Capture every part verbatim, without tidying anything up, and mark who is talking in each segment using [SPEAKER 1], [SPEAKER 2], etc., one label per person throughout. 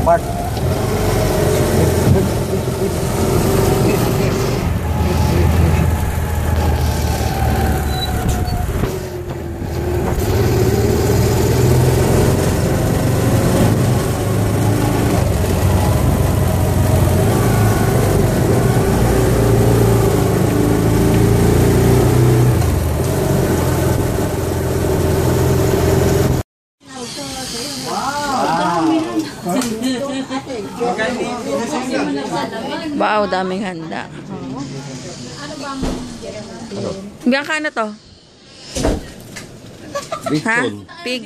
[SPEAKER 1] go-kart.
[SPEAKER 2] Wow, daming handa. Biyan ka na to? Ha? Pig.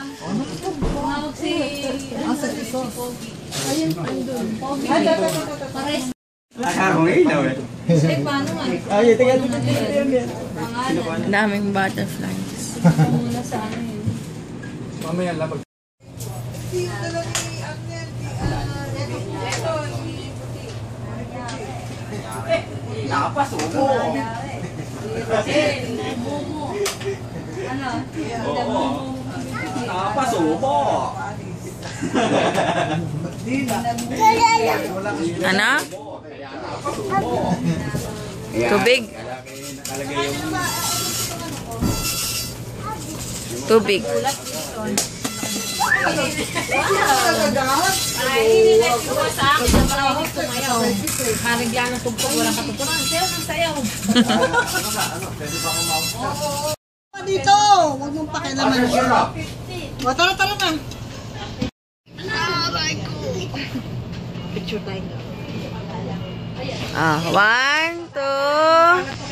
[SPEAKER 2] Daming butterflies.
[SPEAKER 1] Mamaya labag. Nakapasubo.
[SPEAKER 3] Ano?
[SPEAKER 1] Nakapasubo.
[SPEAKER 2] Ano? Tubig. Tubig.
[SPEAKER 3] Ay, ininet ko sa akin. Ang malamig ko ngayon. Marigla ng tugtog, walang katutunan. Sayo ng sayaw.
[SPEAKER 4] Dito! Huwag mong pakialaman siya. O, tara, tara na. Aray ko. Picture tayo na.
[SPEAKER 2] Ah, one, two.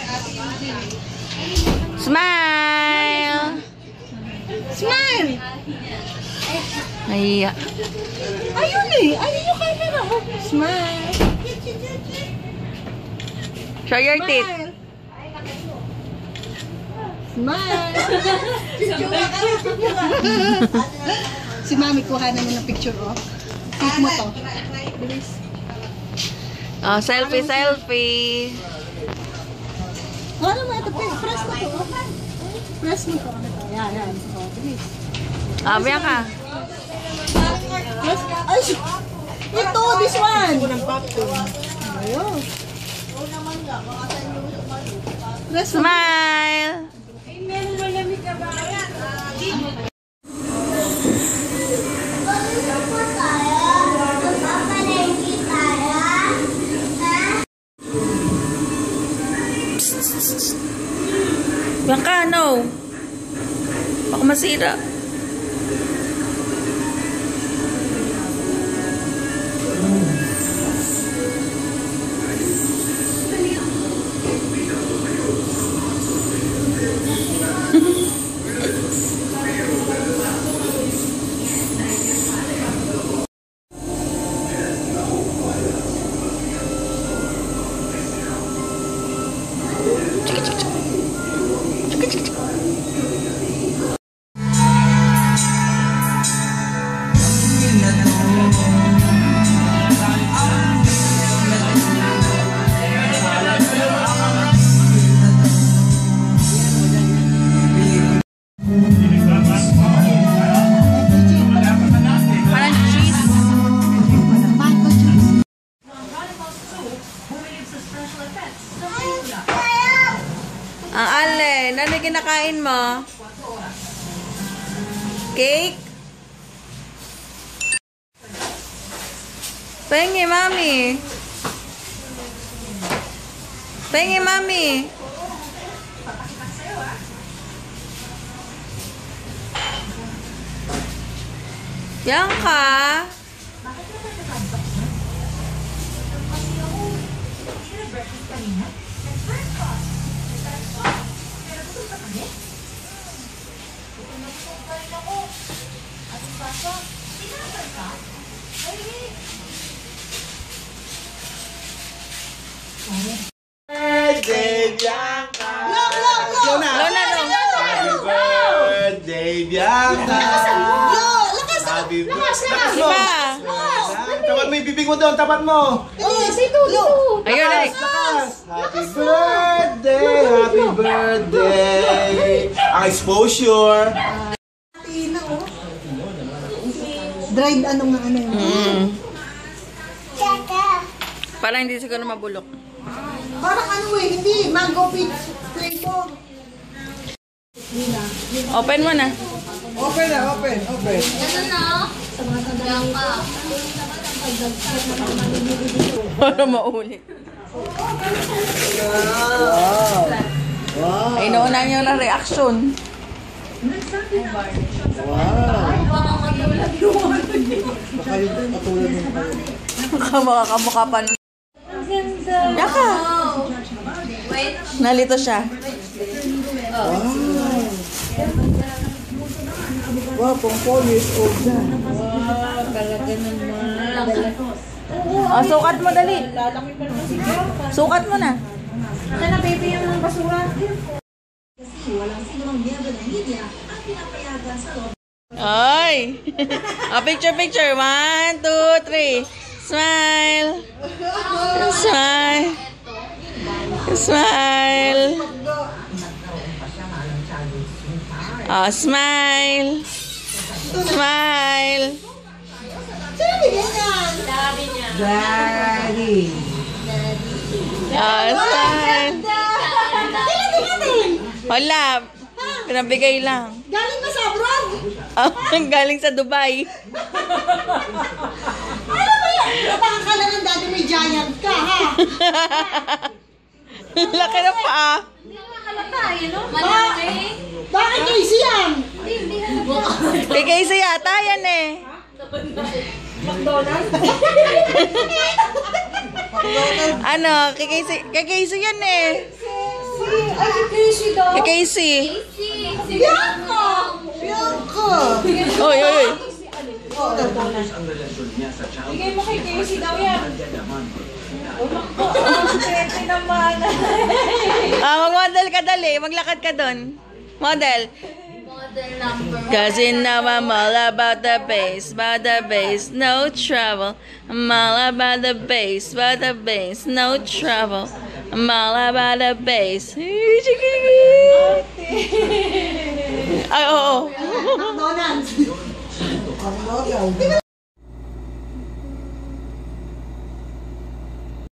[SPEAKER 2] Smile.
[SPEAKER 4] Smile!
[SPEAKER 2] Nahiya.
[SPEAKER 4] Ayun eh! Ayun yung camera. Smile!
[SPEAKER 2] Show your teeth.
[SPEAKER 4] Smile! Si Mami, kuha na ng picture, oh. Take mo to. Bilis.
[SPEAKER 2] Oh, selfie, selfie.
[SPEAKER 4] Ano mo ito? Press mo to. Press mo to. Yan, yan. Oh, bilis.
[SPEAKER 2] Ah, biyan ka.
[SPEAKER 4] Press. Ay! Ito, this one! Ayun. Press mo.
[SPEAKER 2] Smile.
[SPEAKER 3] Ay, meron malamig ka ba?
[SPEAKER 2] Biyan ka, no. Baka masira. Ang alin, ano yung kinakain mo? Cake? Pengi, mami. Pengi, mami. Yan ka.
[SPEAKER 1] Birthday, Bianca!
[SPEAKER 2] Lona, Lona.
[SPEAKER 1] Happy birthday, Bianca! Happy birthday! Lakas mo! Tapat mo yung bibig mo doon, tapat mo!
[SPEAKER 2] Ayun, ay.
[SPEAKER 1] Happy birthday! Happy birthday! Ang exposure!
[SPEAKER 4] Dried ano nga ano yun.
[SPEAKER 2] Mm. Para hindi siguro mabulok.
[SPEAKER 4] Parang ano eh, hindi. Mango peach flavor.
[SPEAKER 2] Open mo na.
[SPEAKER 1] Open na, open, open.
[SPEAKER 2] Para maulit.
[SPEAKER 1] Wow. Wow.
[SPEAKER 2] Ay, nauna niyo na reaction.
[SPEAKER 1] Wow. Baka yung katulad ng kayo.
[SPEAKER 2] Baka makakamukha pa. Yaka! Nalito siya.
[SPEAKER 1] Wow. Wow, pang four years old na.
[SPEAKER 2] Oh, sukat mo dali. Sukat mo na.
[SPEAKER 3] Ate na, baby, yung basura.
[SPEAKER 2] Ay! Oh, picture, picture. One, two, three. Smile. Smile. Smile. Oh, smile. Smile.
[SPEAKER 4] Sino bigyan yan?
[SPEAKER 1] Daddy.
[SPEAKER 2] Oh, smile.
[SPEAKER 4] Kailan dumating?
[SPEAKER 2] Wala. Pinabigay lang.
[SPEAKER 4] Galing ba sa abroad?
[SPEAKER 2] Oh, galing sa Dubai.
[SPEAKER 4] Ano ba yan? Baka kala ng daddy may giant ka, ha?
[SPEAKER 2] Laki na pa.
[SPEAKER 3] Malaki.
[SPEAKER 4] Bakit crazy yan?
[SPEAKER 2] Kay Casey yata yan eh. Ano? Kay Casey, kay Casey yan eh.
[SPEAKER 4] Ay, crazy daw.
[SPEAKER 2] Kay Casey.
[SPEAKER 4] Bianca! Bianca!
[SPEAKER 2] Oy, oy, oy.
[SPEAKER 3] Bigay mo kay Casey daw yan.
[SPEAKER 2] Ah, mag-model ka dali. Maglakad ka doon. Model. Cause you know I'm all about the bass, about the bass, no trouble. I'm all about the bass, about the bass, no trouble. I'm all about the bass. Ay, oo.
[SPEAKER 4] McDonald's.